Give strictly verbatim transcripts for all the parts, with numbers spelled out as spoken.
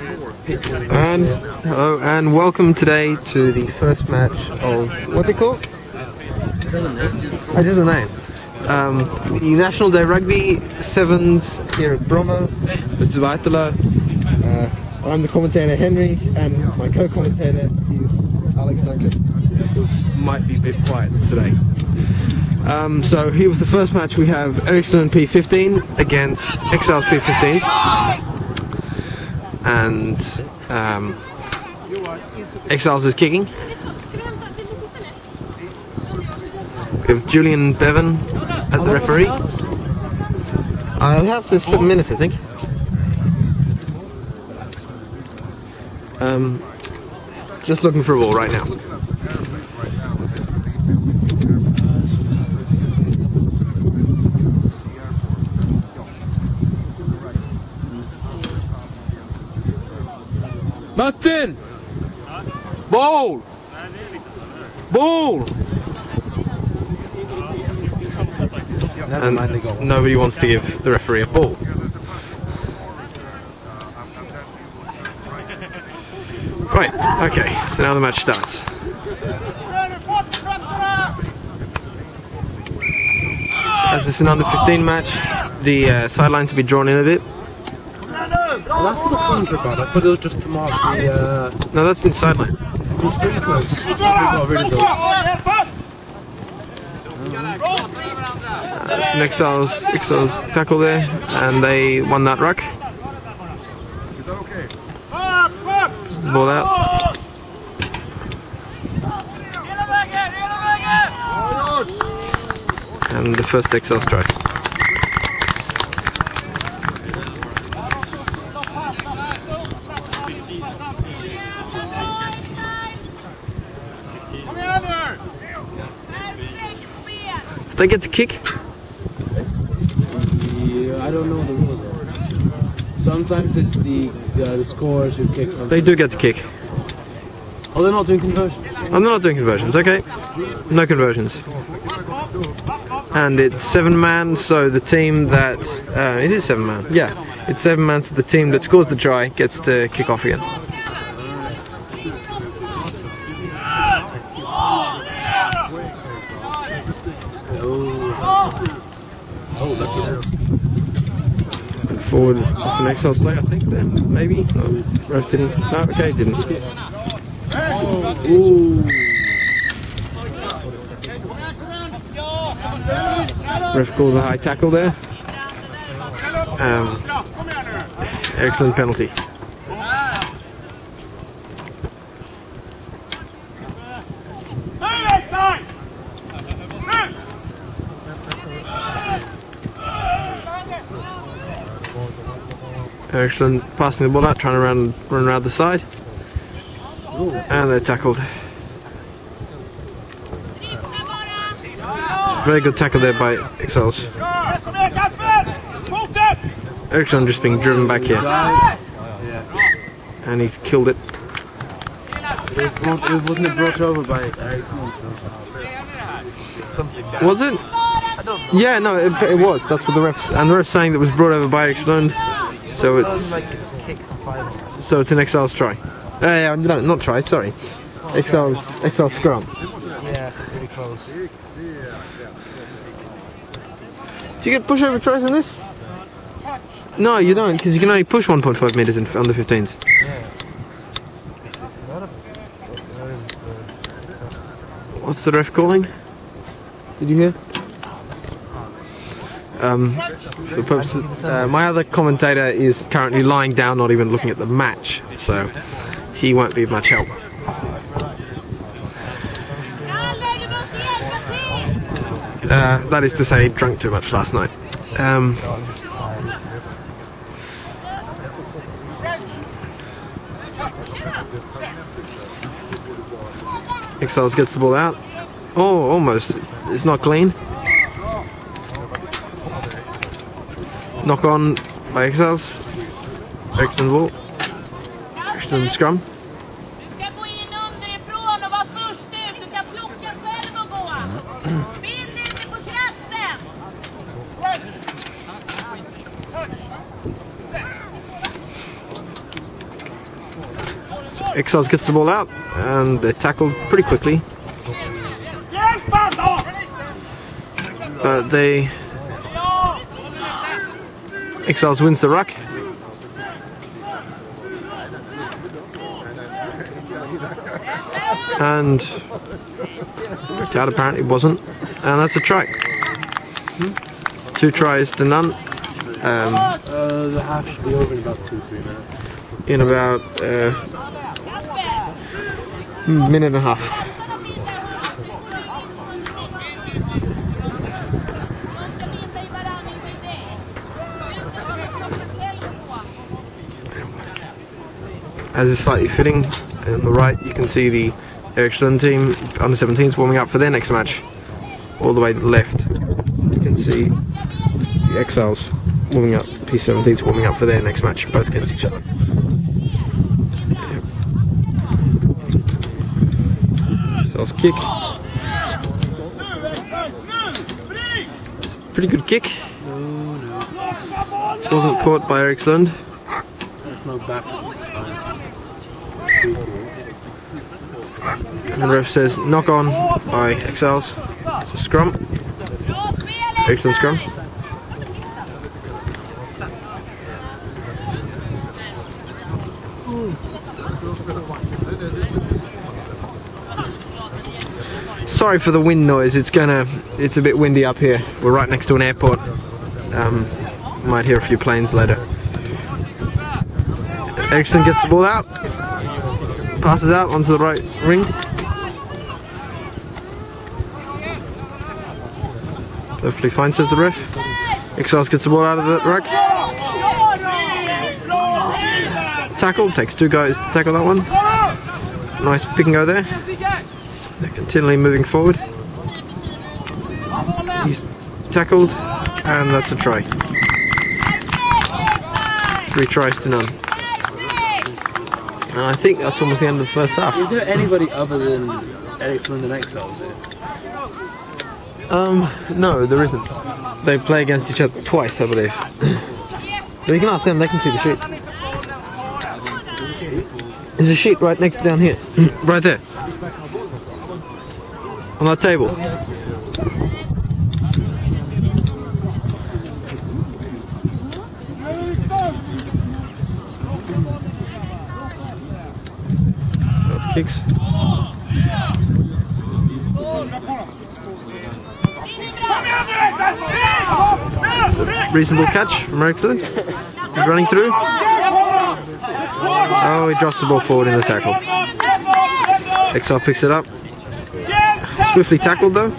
And hello and welcome today to the first match of what's it called? It is a name. Um, the National Day Rugby Sevens here at Bromma. Mister Vaitala. Uh, I'm the commentator Henry, and my co-commentator is Alex Duncan, who might be a bit quiet today. Um, so here with the first match we have Ericsson P fifteen against X L's P fifteens, and um, X L's is kicking. We have Julian Bevan as the referee. I'll have to seven minutes, I think. Um, just looking for a ball right now. Martin! Ball! Ball! And nobody wants to give the referee a ball. Right, okay, so now the match starts. As this is an under fifteen match, the uh, sidelines will be drawn in a bit. Well, that's what the contra got. I thought it was just to mark the. Uh, no, that's in the sideline. The sprinklers. I got rid of those. That's an X L's, X L's tackle there, and they won that ruck. Just the ball out. And the first X L strike. Did they get to kick? Yeah, I don't know the rules. Sometimes it's the uh, the scorers who kick. Sometimes. They do get to kick. Oh, they're not doing conversions. I'm not doing conversions. Okay, no conversions. And it's seven man, so the team that uh, it is seven man. Yeah, it's seven man, so the team that scores the try gets to kick off again. Oh, lucky there. And forward off an X L's play, I think, then. Maybe? No, ref didn't. No, okay, didn't. Ooh. Ref calls a high tackle there. Um, excellent penalty. Ericsson passing the ball out, trying to run, run around the side. And they're tackled. Very good tackle there by X L's. Ericsson just being driven back here. And he's killed it. It, was brought, it wasn't it brought over by Ericsson. Was it? Yeah, no, it, it was. That's what the refs, and the ref's saying that it was brought over by Ericsson. So it's so it's an X L's try. Uh, yeah, no, not try. Sorry, X L's X L's scrum. Yeah, pretty close. Do you get pushover tries in this? No, you don't, because you can only push one point five meters in under fifteens. What's the ref calling? Did you hear? Um, for the purposes, uh, my other commentator is currently lying down, not even looking at the match, so he won't be of much help. Uh, that is to say, he drank too much last night. Um, X L's gets the ball out. Oh, almost. It's not clean. Knock on by X L's. Ericsson ball. Ericsson scrum. So Exiles gets the ball out and they're tackled pretty quickly. But they Exiles wins the ruck. And that apparently wasn't. And that's a try. Two tries to none. Um, uh, the half should be over in about two, three minutes. In about a uh, minute and a half. As is slightly fitting, on the right you can see the Erikslund team under seventeens warming up for their next match. All the way to the left you can see the Exiles warming up, P seventeens warming up for their next match, both against each other. Exiles kick. Pretty good kick. Wasn't caught by Erikslund. There's no back. And the ref says knock on by Exiles. It's a scrum. Excellent scrum. Sorry for the wind noise. It's gonna. It's a bit windy up here. We're right next to an airport. Um, might hear a few planes later. Erikslund gets the ball out. Passes out onto the right ring. Perfectly fine, says the ref. Exiles gets the ball out of the ruck. Tackle, takes two guys to tackle that one. Nice pick and go there. They're continually moving forward. He's tackled, and that's a try. Three tries to none. And I think that's almost the end of the first half. Is there anybody other than Erikslund and Exiles here? Um, no, there isn't. They play against each other twice, I believe. But you can ask them, they can see the sheet. There's a sheet right next down here. Right there. On that table. So it's kicks. Reasonable catch from Erikslund. He's running through. Oh, he drops the ball forward in the tackle. Exile picks it up. Swiftly tackled though.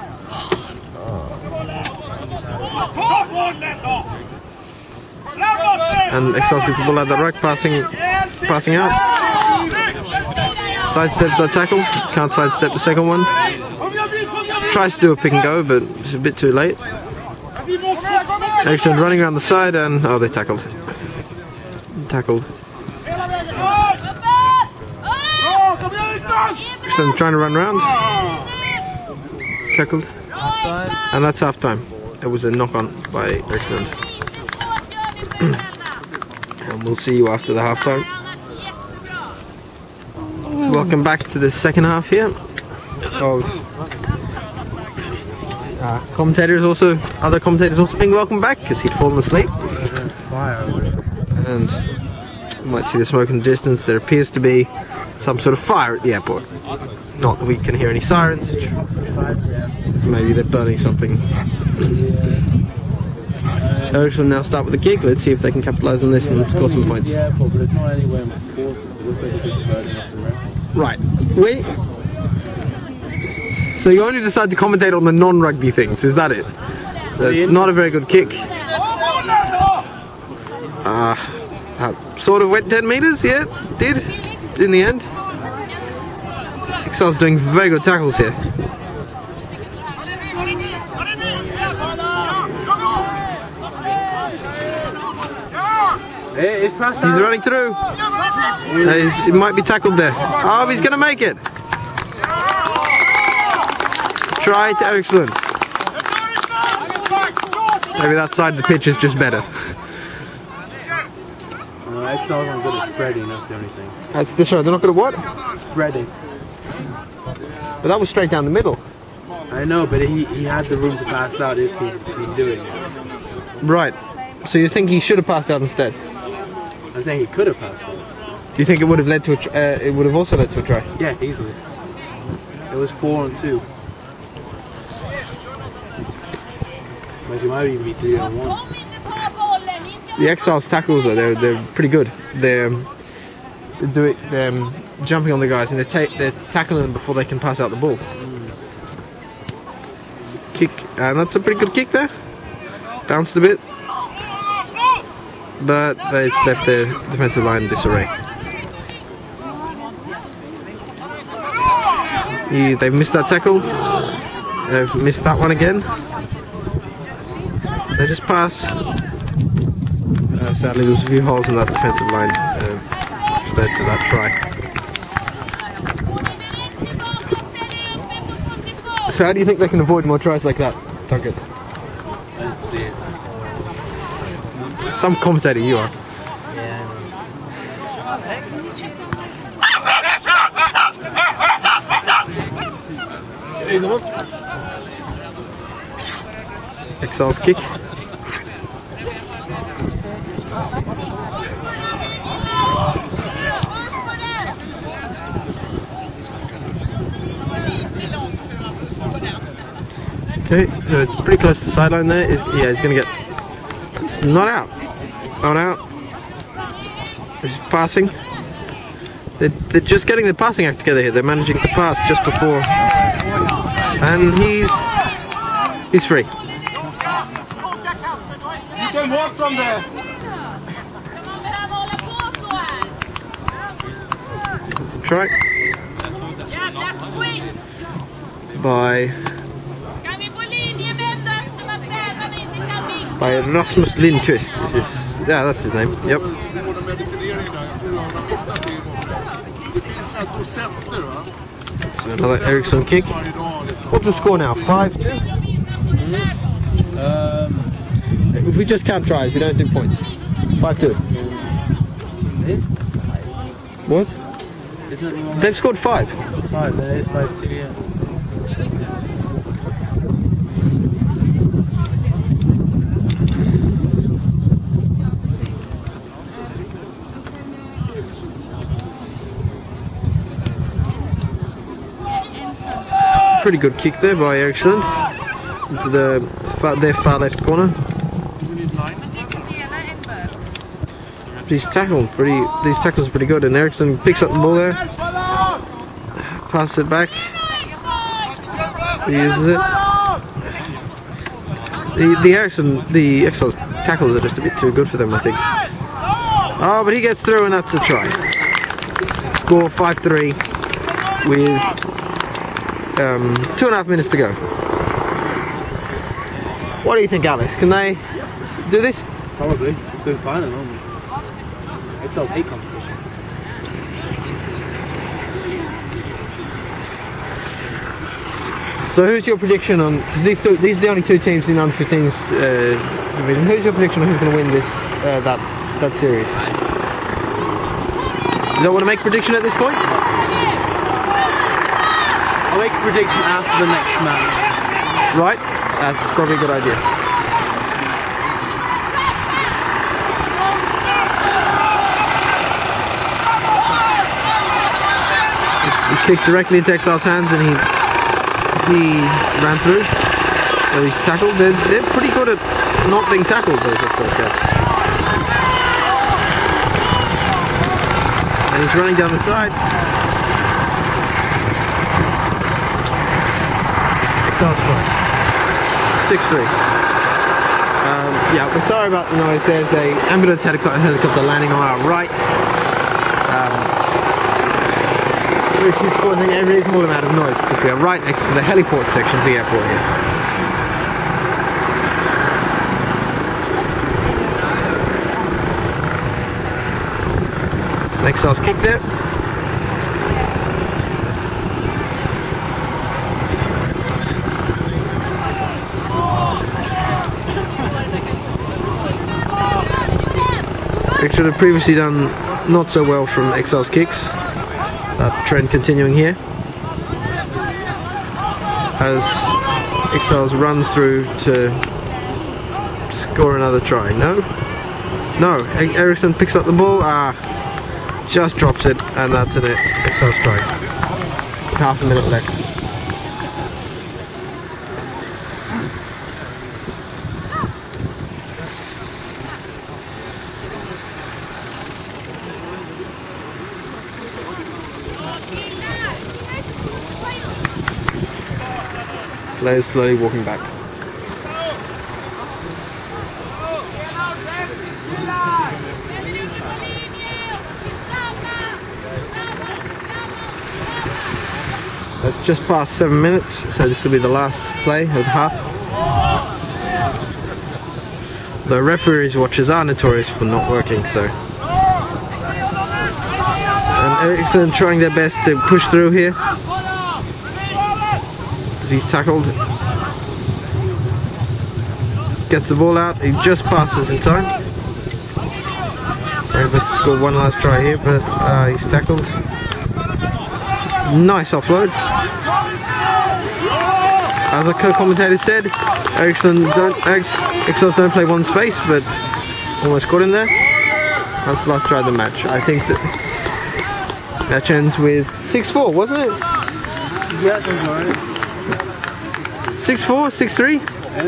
And Exiles gets the ball out of the ruck, passing, passing out. Sidesteps that tackle. Can't sidestep the second one. Tries to do a pick and go, but it's a bit too late. Erikslund running around the side and oh, they tackled. Tackled. Erikslund trying to run around. Tackled. And that's half time. It was a knock on by Erikslund. And we'll see you after the half time. Welcome back to the second half here of Uh, commentators also, other commentators also being welcomed back because he'd fallen asleep. And you might see the smoke in the distance. There appears to be some sort of fire at the airport. Not that we can hear any sirens. Maybe they're burning something. Erikslund will now start with the kick. Let's see if they can capitalise on this and score some points. Right. We. So you only decide to commentate on the non-rugby things, is that it? So not a very good kick. Uh, uh, sort of went ten metres, yeah, did, in the end. Exiles doing very good tackles here. He's running through. Uh, he's, he might be tackled there. Oh, he's going to make it. Try to Erikslund. Maybe that side of the pitch is just better. Uh, Exiles aren't good at spreading, that's the only thing. That's the show. They're not good at what? Spreading. But that was straight down the middle. I know, but he, he had the room to pass out if he'd been doing it. Right. So you think he should have passed out instead? I think he could have passed out. Do you think it would have led to a tr uh, it would have also led to a try? Yeah, easily. It was four and two. But it might even be three and one. The Exiles tackles though, they're they're pretty good. They're, they do it. They're um, jumping on the guys and they take they're tackling them before they can pass out the ball. Mm. Kick, and that's a pretty good kick there. Bounced a bit, but it's left their defensive line in disarray. He, they've missed that tackle. They've missed that one again. They just pass. Uh, sadly, there's a few holes in that defensive line, uh, which led to that try. So how do you think they can avoid more tries like that, Duncan? Let's see. Some commentator you are. Yeah. Exiles kick. Okay, so it's pretty close to the sideline there. Is yeah, he's gonna get. It's not out. Not out. He's passing. They're, they're just getting the passing act together here. They're managing to pass just before, and he's he's free. You can walk from there. It's a try by. By Rasmus Lindqvist. Is this? Yeah, that's his name. Yep. So another Eriksson kick. What's the score now? five two? Um, If we just count tries, we don't do points. five two. What? Isn't it the one? They've scored five. Five, there is five two, yeah. Pretty good kick there by Eriksson into the far, their far left corner. These tackle pretty. These tackles are pretty good, and Eriksson picks up the ball there, passes it back. He uses it. The the Eriksson the Exiles tackles are just a bit too good for them, I think. Oh, but he gets through, and that's a try. Score five three with. Um, two and a half minutes to go. What do you think, Alex? Can they do this? Probably. It's doing fine at the moment. Exiles hate competition. So who's your prediction on, because these two, these are the only two teams in under fifteens uh, division. Who's your prediction on who's going to win this uh, that that series? You don't want to make a prediction at this point? I'll make a prediction after the next match. Right, that's probably a good idea. He kicked directly into Exiles' hands and he he ran through. So he's tackled. They're, they're pretty good at not being tackled, those Exiles guys. And he's running down the side. six three. Um, yeah, we're sorry about the noise. There's a ambulance helicopter, helicopter landing on our right, um, which is causing a reasonable amount of noise because we are right next to the heliport section of the airport here. So Exiles kick there. Ericsson had previously done not so well from Excel's kicks. That trend continuing here as Excel's runs through to score another try. No, no. Ericsson picks up the ball. Ah, just drops it, and that's an Excel strike. Half a minute left. Players slowly walking back. That's just past seven minutes, so this will be the last play of the half. The referee's watches are notorious for not working, so. And Ericsson trying their best to push through here. He's tackled, gets the ball out, he just passes in time. Trying to score one last try here, but uh, he's tackled. Nice offload. As the co-commentator said, Ericsson don't, Excels don't play one space, but almost got him there. That's the last try of the match. I think that match ends with six four, wasn't it? Yeah, something alright. six four, six three?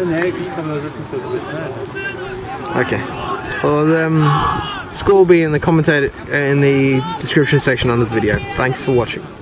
Okay. Well, the um, score will be in the commentator in the description section under the video. Thanks for watching.